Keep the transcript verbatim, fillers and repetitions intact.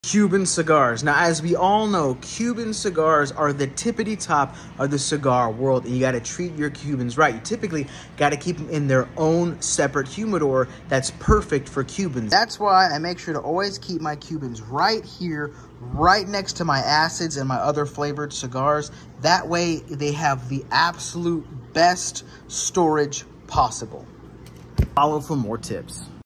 Cuban cigars. Now, as we all know, Cuban cigars are the tippity top of the cigar world, and you got to treat your Cubans right. You typically got to keep them in their own separate humidor that's perfect for Cubans. That's why I make sure to always keep my Cubans right here, right next to my acids and my other flavored cigars. That way, they have the absolute best storage possible. Follow for more tips.